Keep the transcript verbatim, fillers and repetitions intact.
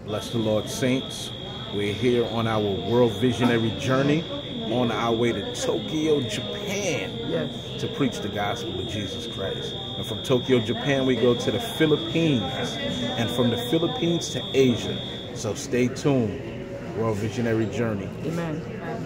Bless the Lord, saints. We're here on our World Visionary journey on our way to Tokyo, Japan, yes, to preach the gospel of Jesus Christ. And from Tokyo, Japan, we go to the Philippines, and from the Philippines to Asia. So stay tuned. World Visionary journey. Amen.